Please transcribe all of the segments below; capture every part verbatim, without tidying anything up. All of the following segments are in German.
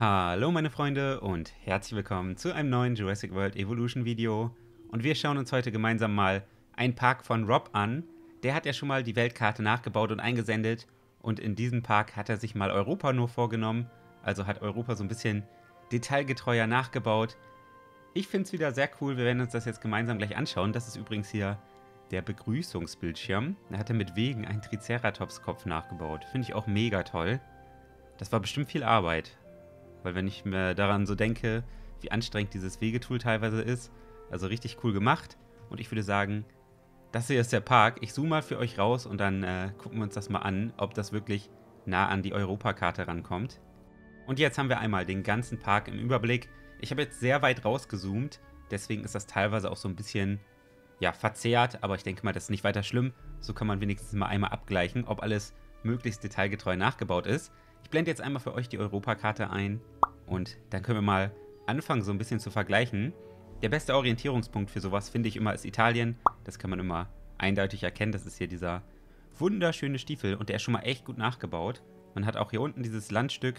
Hallo meine Freunde und herzlich willkommen zu einem neuen Jurassic World Evolution Video. Und wir schauen uns heute gemeinsam mal einen Park von Rob an. Der hat ja schon mal die Weltkarte nachgebaut und eingesendet. Und in diesem Park hat er sich mal Europa nur vorgenommen. Also hat Europa so ein bisschen detailgetreuer nachgebaut. Ich finde es wieder sehr cool, wir werden uns das jetzt gemeinsam gleich anschauen. Das ist übrigens hier der Begrüßungsbildschirm. Da hat er mit Wegen einen Triceratops-Kopf nachgebaut. Finde ich auch mega toll. Das war bestimmt viel Arbeit. Weil wenn ich mir daran so denke, wie anstrengend dieses Wegetool teilweise ist, also richtig cool gemacht. Und ich würde sagen, das hier ist der Park. Ich zoome mal für euch raus und dann äh, gucken wir uns das mal an, ob das wirklich nah an die Europakarte rankommt. Und jetzt haben wir einmal den ganzen Park im Überblick. Ich habe jetzt sehr weit rausgezoomt, deswegen ist das teilweise auch so ein bisschen, ja, verzerrt. Aber ich denke mal, das ist nicht weiter schlimm. So kann man wenigstens mal einmal abgleichen, ob alles möglichst detailgetreu nachgebaut ist. Ich blende jetzt einmal für euch die Europakarte ein und dann können wir mal anfangen, so ein bisschen zu vergleichen. Der beste Orientierungspunkt für sowas, finde ich immer, ist Italien. Das kann man immer eindeutig erkennen. Das ist hier dieser wunderschöne Stiefel und der ist schon mal echt gut nachgebaut. Man hat auch hier unten dieses Landstück.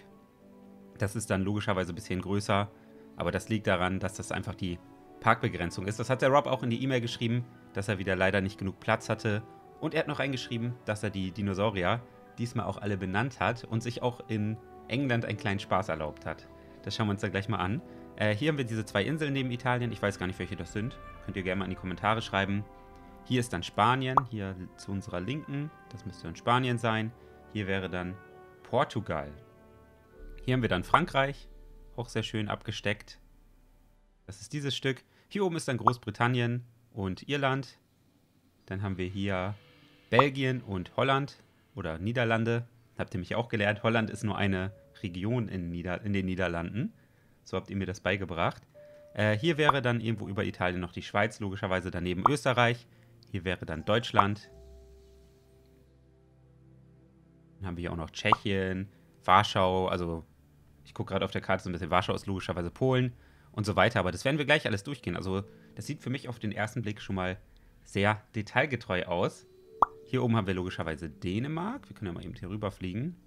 Das ist dann logischerweise ein bisschen größer, aber das liegt daran, dass das einfach die Parkbegrenzung ist. Das hat der Rob auch in die E-Mail geschrieben, dass er wieder leider nicht genug Platz hatte. Und er hat noch reingeschrieben, dass er die Dinosaurier diesmal auch alle benannt hat und sich auch in England einen kleinen Spaß erlaubt hat. Das schauen wir uns dann gleich mal an. Äh, hier haben wir diese zwei Inseln neben Italien. Ich weiß gar nicht, welche das sind. Könnt ihr gerne mal in die Kommentare schreiben. Hier ist dann Spanien, hier zu unserer Linken. Das müsste dann Spanien sein. Hier wäre dann Portugal. Hier haben wir dann Frankreich, auch sehr schön abgesteckt. Das ist dieses Stück. Hier oben ist dann Großbritannien und Irland. Dann haben wir hier Belgien und Holland. Oder Niederlande, habt ihr mich auch gelernt. Holland ist nur eine Region in, Nieder in den Niederlanden. So habt ihr mir das beigebracht. Äh, hier wäre dann irgendwo über Italien noch die Schweiz, logischerweise daneben Österreich. Hier wäre dann Deutschland. Dann haben wir hier auch noch Tschechien, Warschau. Also ich gucke gerade auf der Karte so ein bisschen. Warschau ist logischerweise Polen und so weiter. Aber das werden wir gleich alles durchgehen. Also das sieht für mich auf den ersten Blick schon mal sehr detailgetreu aus. Hier oben haben wir logischerweise Dänemark. Wir können ja mal eben hier rüberfliegen.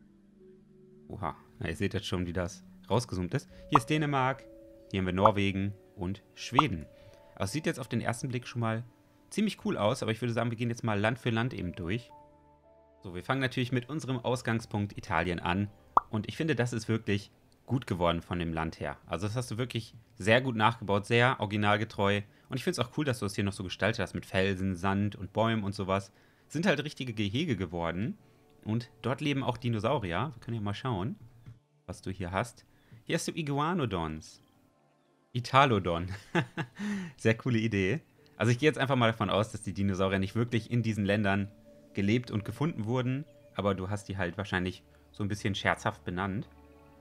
Oha, na, ihr seht jetzt schon, wie das rausgezoomt ist. Hier ist Dänemark, hier haben wir Norwegen und Schweden. Aber es sieht jetzt auf den ersten Blick schon mal ziemlich cool aus, aber ich würde sagen, wir gehen jetzt mal Land für Land eben durch. So, wir fangen natürlich mit unserem Ausgangspunkt Italien an. Und ich finde, das ist wirklich gut geworden von dem Land her. Also das hast du wirklich sehr gut nachgebaut, sehr originalgetreu. Und ich finde es auch cool, dass du es hier noch so gestaltet hast mit Felsen, Sand und Bäumen und sowas. Sind halt richtige Gehege geworden. Und dort leben auch Dinosaurier. Wir können ja mal schauen, was du hier hast. Hier hast du Iguanodons. Italodon. Sehr coole Idee. Also ich gehe jetzt einfach mal davon aus, dass die Dinosaurier nicht wirklich in diesen Ländern gelebt und gefunden wurden. Aber du hast die halt wahrscheinlich so ein bisschen scherzhaft benannt.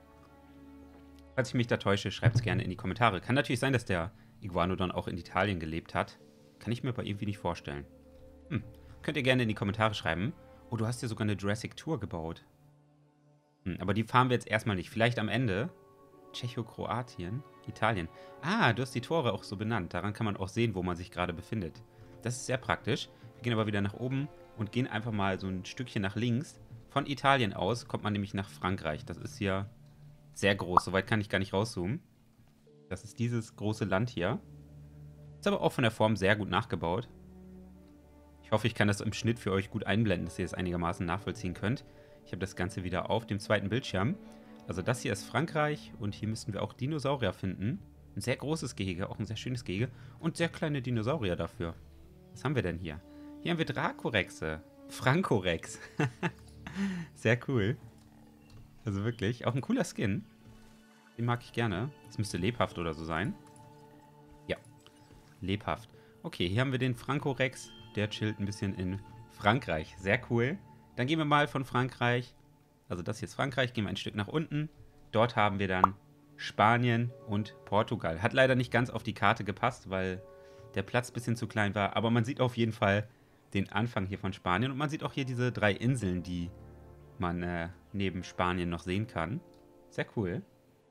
Falls ich mich da täusche, schreibt es gerne in die Kommentare. Kann natürlich sein, dass der Iguanodon auch in Italien gelebt hat. Kann ich mir aber irgendwie nicht vorstellen. Hm. Könnt ihr gerne in die Kommentare schreiben. Oh, du hast hier sogar eine Jurassic Tour gebaut. Hm, aber die fahren wir jetzt erstmal nicht. Vielleicht am Ende. Tschechokroatien, Italien. Ah, du hast die Tore auch so benannt. Daran kann man auch sehen, wo man sich gerade befindet. Das ist sehr praktisch. Wir gehen aber wieder nach oben und gehen einfach mal so ein Stückchen nach links. Von Italien aus kommt man nämlich nach Frankreich. Das ist hier sehr groß. Soweit kann ich gar nicht rauszoomen. Das ist dieses große Land hier. Ist aber auch von der Form sehr gut nachgebaut. Ich hoffe, ich kann das im Schnitt für euch gut einblenden, dass ihr es einigermaßen nachvollziehen könnt. Ich habe das Ganze wieder auf dem zweiten Bildschirm. Also das hier ist Frankreich und hier müssten wir auch Dinosaurier finden. Ein sehr großes Gehege, auch ein sehr schönes Gehege und sehr kleine Dinosaurier dafür. Was haben wir denn hier? Hier haben wir Dracorexe. Frankorex. Sehr cool. Also wirklich, auch ein cooler Skin. Den mag ich gerne. Das müsste lebhaft oder so sein. Ja, lebhaft. Okay, hier haben wir den Frankorex. Der chillt ein bisschen in Frankreich. Sehr cool. Dann gehen wir mal von Frankreich, also das hier ist Frankreich, gehen wir ein Stück nach unten. Dort haben wir dann Spanien und Portugal. Hat leider nicht ganz auf die Karte gepasst, weil der Platz ein bisschen zu klein war. Aber man sieht auf jeden Fall den Anfang hier von Spanien. Und man sieht auch hier diese drei Inseln, die man äh, neben Spanien noch sehen kann. Sehr cool.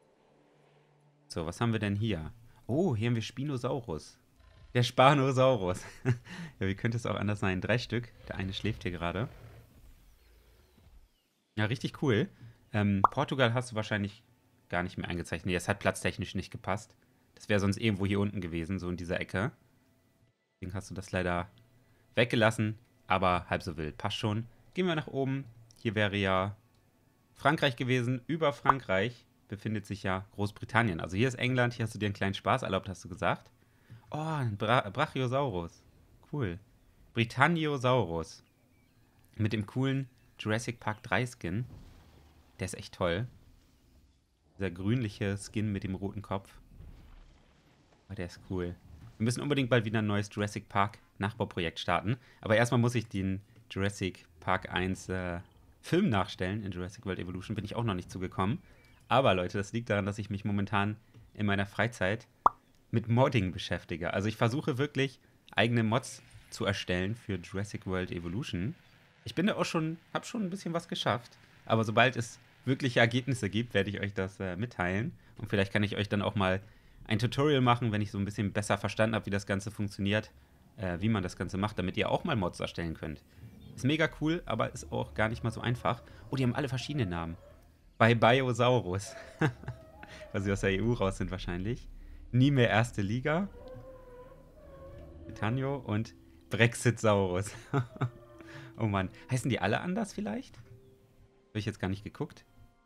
So, was haben wir denn hier? Oh, hier haben wir Spinosaurus. Der Spanosaurus. Ja, wie könnte es auch anders sein? Drei Stück. Der eine schläft hier gerade. Ja, richtig cool. Ähm, Portugal hast du wahrscheinlich gar nicht mehr eingezeichnet. Nee, es hat platztechnisch nicht gepasst. Das wäre sonst irgendwo hier unten gewesen, so in dieser Ecke. Deswegen hast du das leider weggelassen, aber halb so wild. Passt schon. Gehen wir nach oben. Hier wäre ja Frankreich gewesen. Über Frankreich befindet sich ja Großbritannien. Also hier ist England, hier hast du dir einen kleinen Spaß erlaubt, hast du gesagt. Oh, ein Bra Brachiosaurus. Cool. Britannosaurus. Mit dem coolen Jurassic Park drei Skin. Der ist echt toll. Dieser grünliche Skin mit dem roten Kopf. Oh, der ist cool. Wir müssen unbedingt bald wieder ein neues Jurassic Park Nachbauprojekt starten. Aber erstmal muss ich den Jurassic Park eins äh, Film nachstellen in Jurassic World Evolution. Bin ich auch noch nicht zugekommen. Aber Leute, das liegt daran, dass ich mich momentan in meiner Freizeit mit Modding beschäftige. Also ich versuche wirklich eigene Mods zu erstellen für Jurassic World Evolution. Ich bin da auch schon, habe schon ein bisschen was geschafft. Aber sobald es wirkliche Ergebnisse gibt, werde ich euch das äh, mitteilen. Und vielleicht kann ich euch dann auch mal ein Tutorial machen, wenn ich so ein bisschen besser verstanden habe, wie das Ganze funktioniert, äh, wie man das Ganze macht, damit ihr auch mal Mods erstellen könnt. Ist mega cool, aber ist auch gar nicht mal so einfach. Oh, die haben alle verschiedene Namen. Bei Biosaurus. Weil sie aus der E U raus sind wahrscheinlich. Nie mehr erste Liga. Britannia und Brexitsaurus. Oh Mann. Heißen die alle anders vielleicht? Habe ich jetzt gar nicht geguckt.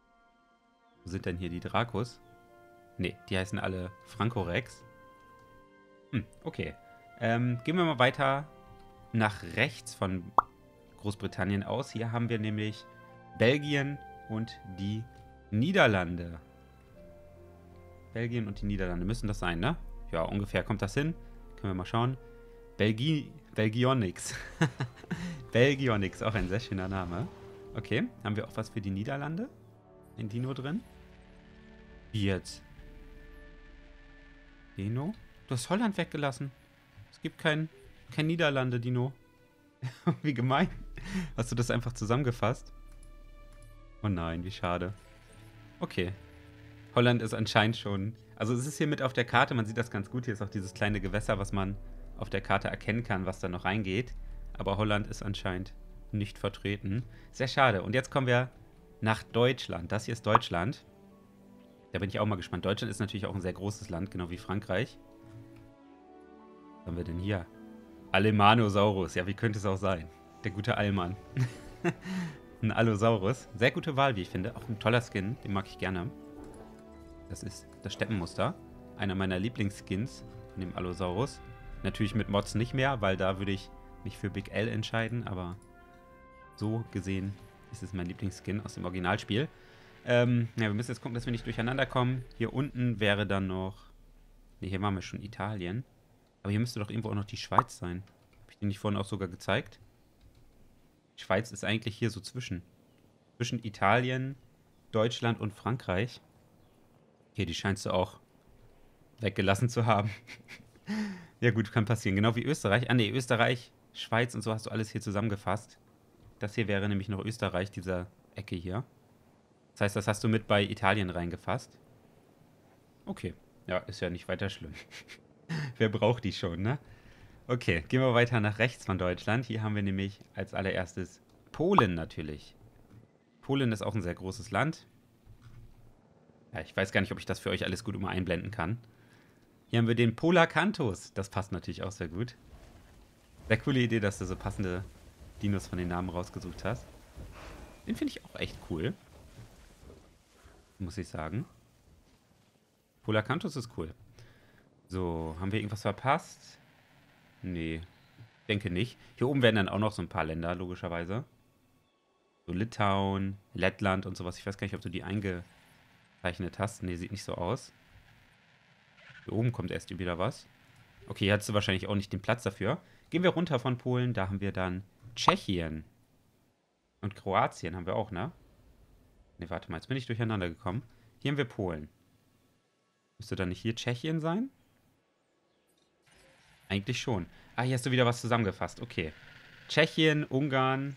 Wo sind denn hier die Dracos? Ne, die heißen alle Francorex. Hm, okay. Ähm, gehen wir mal weiter nach rechts von Großbritannien aus. Hier haben wir nämlich Belgien und die Niederlande. Belgien und die Niederlande müssen das sein, ne? Ja, ungefähr kommt das hin. Können wir mal schauen. Belgi Belgionics. Belgionics, auch ein sehr schöner Name. Okay, haben wir auch was für die Niederlande? Ein Dino drin? Wie jetzt? Dino? Du hast Holland weggelassen. Es gibt kein, kein Niederlande-Dino. Wie gemein. Hast du das einfach zusammengefasst? Oh nein, wie schade. Okay. Holland ist anscheinend schon... Also es ist hier mit auf der Karte, man sieht das ganz gut. Hier ist auch dieses kleine Gewässer, was man auf der Karte erkennen kann, was da noch reingeht. Aber Holland ist anscheinend nicht vertreten. Sehr schade. Und jetzt kommen wir nach Deutschland. Das hier ist Deutschland. Da bin ich auch mal gespannt. Deutschland ist natürlich auch ein sehr großes Land, genau wie Frankreich. Was haben wir denn hier? Alemanosaurus. Ja, wie könnte es auch sein? Der gute Allmann. Ein Allosaurus. Sehr gute Wahl, wie ich finde. Auch ein toller Skin. Den mag ich gerne. Das ist das Steppenmuster. Einer meiner Lieblingsskins von dem Allosaurus. Natürlich mit Mods nicht mehr, weil da würde ich mich für Big L entscheiden. Aber so gesehen ist es mein Lieblingsskin aus dem Originalspiel. Ähm, ja, wir müssen jetzt gucken, dass wir nicht durcheinander kommen. Hier unten wäre dann noch... Ne, hier waren wir schon Italien. Aber hier müsste doch irgendwo auch noch die Schweiz sein. Habe ich die nicht vorhin auch sogar gezeigt? Die Schweiz ist eigentlich hier so zwischen. Zwischen Italien, Deutschland und Frankreich. Hier, die scheinst du auch weggelassen zu haben. Ja gut, kann passieren. Genau wie Österreich. Ah ne, Österreich, Schweiz und so hast du alles hier zusammengefasst. Das hier wäre nämlich noch Österreich, diese Ecke hier. Das heißt, das hast du mit bei Italien reingefasst. Okay. Ja, ist ja nicht weiter schlimm. Wer braucht die schon, ne? Okay, gehen wir weiter nach rechts von Deutschland. Hier haben wir nämlich als allererstes Polen natürlich. Polen ist auch ein sehr großes Land. Ja, ich weiß gar nicht, ob ich das für euch alles gut immer einblenden kann. Hier haben wir den Polacanthus. Das passt natürlich auch sehr gut. Sehr coole Idee, dass du so passende Dinos von den Namen rausgesucht hast. Den finde ich auch echt cool. Muss ich sagen. Polacanthus ist cool. So, haben wir irgendwas verpasst? Nee, denke nicht. Hier oben werden dann auch noch so ein paar Länder, logischerweise. So Litauen, Lettland und sowas. Ich weiß gar nicht, ob du die eingezeichnet hast. Nee, sieht nicht so aus. Hier oben kommt erst wieder was. Okay, hier hast du wahrscheinlich auch nicht den Platz dafür. Gehen wir runter von Polen. Da haben wir dann Tschechien. Und Kroatien haben wir auch, ne? Ne, warte mal, jetzt bin ich durcheinander gekommen. Hier haben wir Polen. Müsste dann nicht hier Tschechien sein? Eigentlich schon. Ah, hier hast du wieder was zusammengefasst. Okay. Tschechien, Ungarn,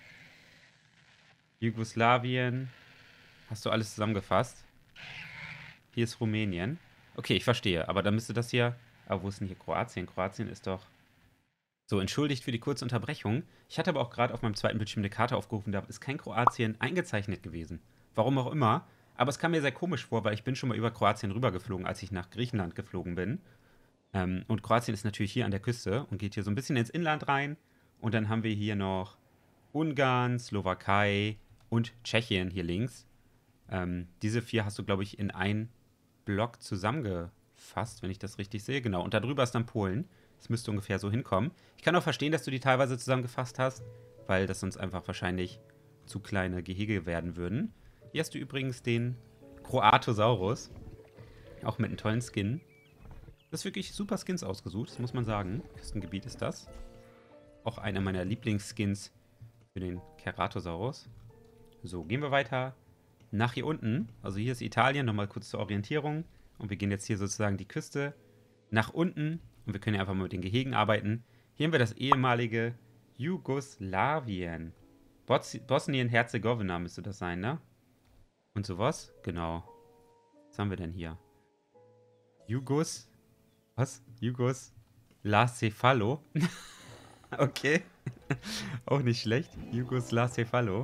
Jugoslawien. Hast du alles zusammengefasst? Hier ist Rumänien. Okay, ich verstehe. Aber dann müsste das hier... Aber wo ist denn hier Kroatien? Kroatien ist doch... So, entschuldigt für die kurze Unterbrechung. Ich hatte aber auch gerade auf meinem zweiten Bildschirm eine Karte aufgerufen. Da ist kein Kroatien eingezeichnet gewesen. Warum auch immer. Aber es kam mir sehr komisch vor, weil ich bin schon mal über Kroatien rübergeflogen, als ich nach Griechenland geflogen bin. Ähm, und Kroatien ist natürlich hier an der Küste und geht hier so ein bisschen ins Inland rein. Und dann haben wir hier noch Ungarn, Slowakei und Tschechien hier links. Ähm, diese vier hast du, glaube ich, in einen Block zusammengefasst, wenn ich das richtig sehe. Genau. Und darüber ist dann Polen. Das müsste ungefähr so hinkommen. Ich kann auch verstehen, dass du die teilweise zusammengefasst hast, weil das sonst einfach wahrscheinlich zu kleine Gehege werden würden. Hier hast du übrigens den Kroatosaurus. Auch mit einem tollen Skin. Das ist wirklich super Skins ausgesucht, das muss man sagen. Küstengebiet ist das. Auch einer meiner Lieblingsskins für den Ceratosaurus. So, gehen wir weiter nach hier unten. Also hier ist Italien, nochmal kurz zur Orientierung. Und wir gehen jetzt hier sozusagen die Küste nach unten. Und wir können ja einfach mal mit den Gehegen arbeiten. Hier haben wir das ehemalige Jugoslawien. Bos Bosnien-Herzegowina müsste das sein, ne? Und sowas? Genau. Was haben wir denn hier? Jugos... Was? Jugos... Lacefalo? Okay. Auch nicht schlecht. Jugos Lacefalo.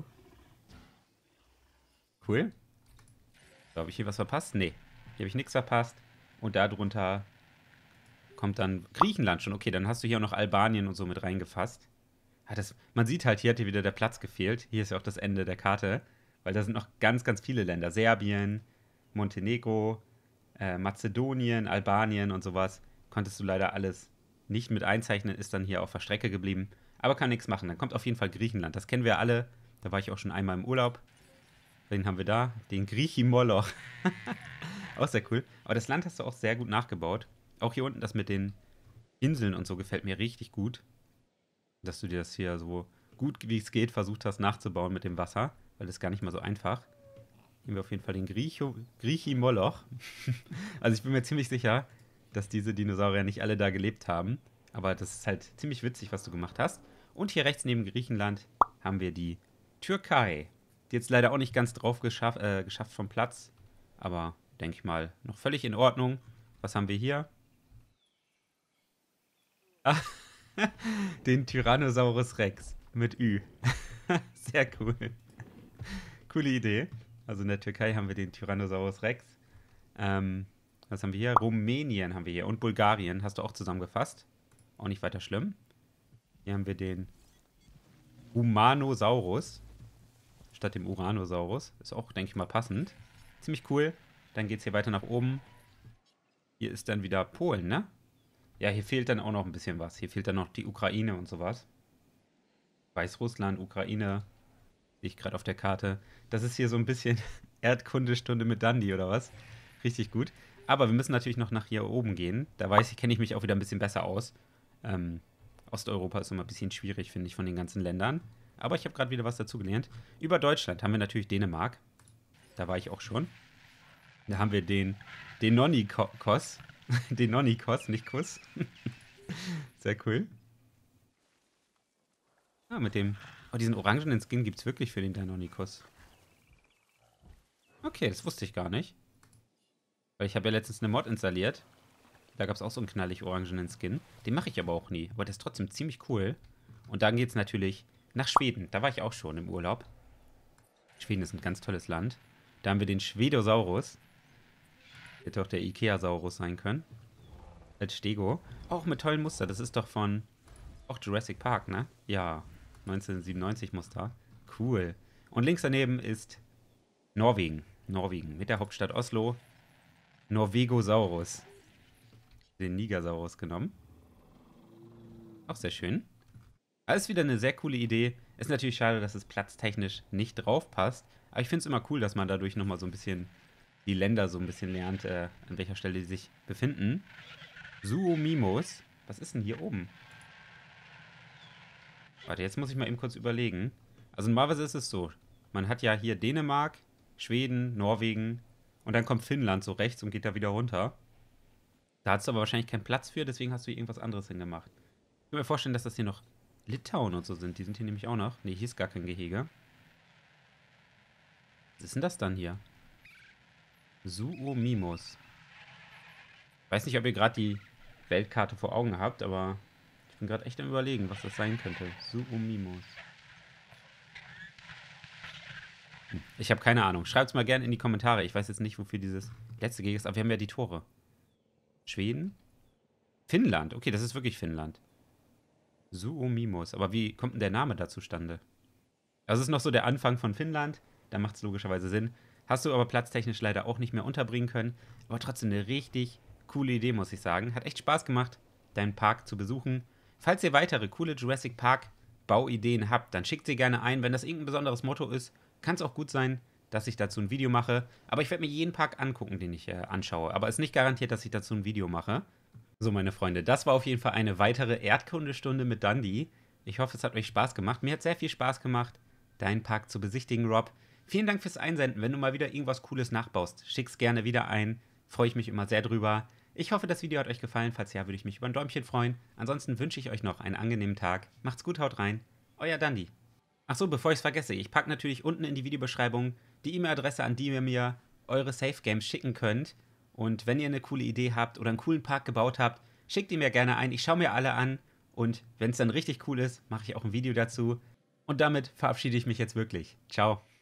Cool. So, habe ich hier was verpasst? Nee. Hier habe ich nichts verpasst. Und darunter kommt dann Griechenland schon. Okay, dann hast du hier auch noch Albanien und so mit reingefasst. Ah, das, man sieht halt, hier hat dir wieder der Platz gefehlt. Hier ist ja auch das Ende der Karte. Weil da sind noch ganz, ganz viele Länder. Serbien, Montenegro, äh, Mazedonien, Albanien und sowas. Konntest du leider alles nicht mit einzeichnen, ist dann hier auf der Strecke geblieben. Aber kann nichts machen. Dann kommt auf jeden Fall Griechenland. Das kennen wir alle. Da war ich auch schon einmal im Urlaub. Wen haben wir da? Den Griechi-Moloch. Auch sehr cool. Aber das Land hast du auch sehr gut nachgebaut. Auch hier unten das mit den Inseln und so gefällt mir richtig gut. Dass du dir das hier so gut wie es geht versucht hast nachzubauen mit dem Wasser. Weil das ist gar nicht mal so einfach. Nehmen wir auf jeden Fall den Griecho, Griechi-Moloch. Also ich bin mir ziemlich sicher, dass diese Dinosaurier nicht alle da gelebt haben. Aber das ist halt ziemlich witzig, was du gemacht hast. Und hier rechts neben Griechenland haben wir die Türkei. Die jetzt leider auch nicht ganz drauf geschaff, äh, geschafft vom Platz. Aber denke ich mal, noch völlig in Ordnung. Was haben wir hier? Ah, den Tyrannosaurus Rex mit Ü. Sehr cool. Coole Idee. Also in der Türkei haben wir den Tyrannosaurus Rex. Ähm, was haben wir hier? Rumänien haben wir hier. Und Bulgarien hast du auch zusammengefasst. Auch nicht weiter schlimm. Hier haben wir den Humanosaurus. Statt dem Uranosaurus. Ist auch, denke ich mal, passend. Ziemlich cool. Dann geht es hier weiter nach oben. Hier ist dann wieder Polen, ne? Ja, hier fehlt dann auch noch ein bisschen was. Hier fehlt dann noch die Ukraine und sowas. Weißrussland, Ukraine. Sehe ich gerade auf der Karte. Das ist hier so ein bisschen Erdkundestunde mit Dandi oder was? Richtig gut. Aber wir müssen natürlich noch nach hier oben gehen. Da weiß ich, kenne ich mich auch wieder ein bisschen besser aus. Ähm, Osteuropa ist immer ein bisschen schwierig, finde ich, von den ganzen Ländern. Aber ich habe gerade wieder was dazu gelernt. Über Deutschland haben wir natürlich Dänemark. Da war ich auch schon. Da haben wir den Deinonychos. Deinonychos, nicht Kuss. Sehr cool. Ah, mit dem... Oh, diesen orangenen Skin gibt es wirklich für den Deinonychos. Okay, das wusste ich gar nicht. Weil ich habe ja letztens eine Mod installiert. Da gab es auch so einen knallig orangenen Skin. Den mache ich aber auch nie. Aber der ist trotzdem ziemlich cool. Und dann geht es natürlich nach Schweden. Da war ich auch schon im Urlaub. Schweden ist ein ganz tolles Land. Da haben wir den Schwedosaurus. Hätte auch der Ikeasaurus sein können. Als Stego. Auch mit tollen Muster. Das ist doch von... Auch Jurassic Park, ne? Ja. neunzehnhundertsiebenundneunzig Muster. Cool. Und links daneben ist Norwegen. Norwegen. Mit der Hauptstadt Oslo. Norvegosaurus. Den Nigersaurus genommen. Auch sehr schön. Alles wieder eine sehr coole Idee. Ist natürlich schade, dass es platztechnisch nicht drauf passt. Aber ich finde es immer cool, dass man dadurch nochmal so ein bisschen die Länder so ein bisschen lernt, äh, an welcher Stelle die sich befinden. Suomimos. Was ist denn hier oben? Warte, jetzt muss ich mal eben kurz überlegen. Also normalerweise ist es so. Man hat ja hier Dänemark, Schweden, Norwegen und dann kommt Finnland so rechts und geht da wieder runter. Da hast du aber wahrscheinlich keinen Platz für, deswegen hast du hier irgendwas anderes hingemacht. Ich kann mir vorstellen, dass das hier noch Litauen und so sind. Die sind hier nämlich auch noch. Ne, hier ist gar kein Gehege. Was ist denn das dann hier? Suomimos. Ich weiß nicht, ob ihr gerade die Weltkarte vor Augen habt, aber ich bin gerade echt am Überlegen, was das sein könnte. Suomimos. Ich habe keine Ahnung. Schreibt es mal gerne in die Kommentare. Ich weiß jetzt nicht, wofür dieses letzte Gig ist, aber wir haben ja die Tore. Schweden? Finnland. Okay, das ist wirklich Finnland. Suomimos. Aber wie kommt denn der Name da zustande? Das ist noch so der Anfang von Finnland. Da macht es logischerweise Sinn. Hast du aber platztechnisch leider auch nicht mehr unterbringen können. Aber trotzdem eine richtig coole Idee, muss ich sagen. Hat echt Spaß gemacht, deinen Park zu besuchen. Falls ihr weitere coole Jurassic Park Bauideen habt, dann schickt sie gerne ein. Wenn das irgendein besonderes Motto ist, kann es auch gut sein, dass ich dazu ein Video mache. Aber ich werde mir jeden Park angucken, den ich äh, anschaue. Aber es ist nicht garantiert, dass ich dazu ein Video mache. So, meine Freunde, das war auf jeden Fall eine weitere Erdkundestunde mit Dundee. Ich hoffe, es hat euch Spaß gemacht. Mir hat sehr viel Spaß gemacht, deinen Park zu besichtigen, Rob. Vielen Dank fürs Einsenden. Wenn du mal wieder irgendwas Cooles nachbaust, schick's gerne wieder ein. Freue ich mich immer sehr drüber. Ich hoffe, das Video hat euch gefallen. Falls ja, würde ich mich über ein Däumchen freuen. Ansonsten wünsche ich euch noch einen angenehmen Tag. Macht's gut, haut rein. Euer Dundee. Achso, bevor ich es vergesse, ich packe natürlich unten in die Videobeschreibung die E-Mail-Adresse, an die ihr mir eure Safe Games schicken könnt. Und wenn ihr eine coole Idee habt oder einen coolen Park gebaut habt, schickt die mir gerne ein. Ich schaue mir alle an. Und wenn es dann richtig cool ist, mache ich auch ein Video dazu. Und damit verabschiede ich mich jetzt wirklich. Ciao.